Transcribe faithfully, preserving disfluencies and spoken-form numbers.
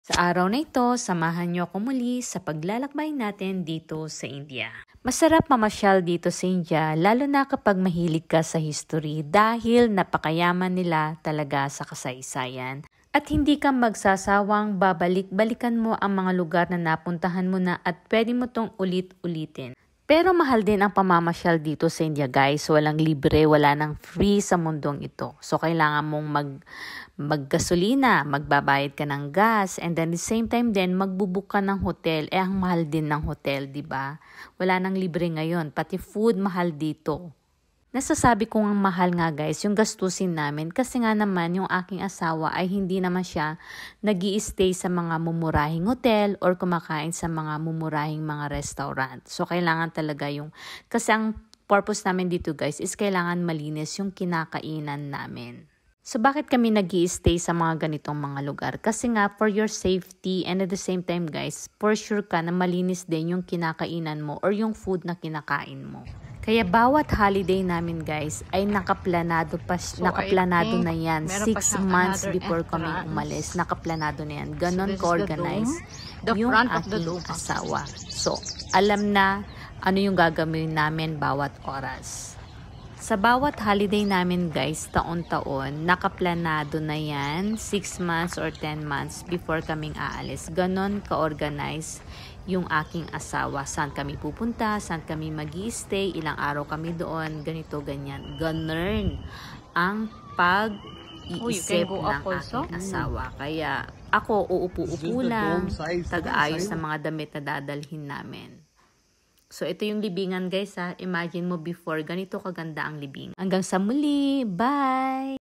Sa araw na ito, samahan niyo ako muli sa paglalakbay natin dito sa India. Masarap mamasyal dito sa India, lalo na kapag mahilig ka sa history dahil napakayaman nila talaga sa kasaysayan. At hindi ka magsasawang babalik-balikan mo ang mga lugar na napuntahan mo na at pwede mo tong ulit-ulitin. Pero mahal din ang pamamasyal dito sa India, guys. Walang libre, wala nang free sa mundong ito. So, kailangan mong mag, maggasolina, magbabayad ka ng gas, and then at the same time din, magbubook ka ng hotel. Eh, ang mahal din ng hotel, di ba? Wala nang libre ngayon. Pati food, mahal dito. Nasasabi ko ang mahal nga, guys, yung gastusin namin kasi nga naman yung aking asawa ay hindi naman siya nag-i-stay sa mga mumurahing hotel or kumakain sa mga mumurahing mga restaurant. So, kailangan talaga yung, kasi ang purpose namin dito, guys, is kailangan malinis yung kinakainan namin. So, bakit kami nag-i-stay sa mga ganitong mga lugar? Kasi nga, for your safety and at the same time, guys, for sure ka na malinis din yung kinakainan mo or yung food na kinakain mo. Kaya bawat holiday namin, guys, ay nakaplanado pa, so, nakaplanado na yan. Six months before kami umalis, nakaplanado na yan. Ganon so ka-organize yung aking asawa. So, alam na ano yung gagawin namin bawat oras. Sa bawat holiday namin, guys, taon-taon, nakaplanado na yan, six months or ten months before kaming aalis. Ganon ka-organize yung aking asawa. Saan kami pupunta, saan kami mag-i-stay, ilang araw kami doon, ganito, ganyan. Ganon ang pag-iisip oh, ng aking asawa. Kaya ako, uupo-upo lang, tag-aayos ng mga damit na dadalhin namin. So, ito yung libingan, guys, ha. Imagine mo before, ganito kaganda ang libing. Hanggang sa muli. Bye!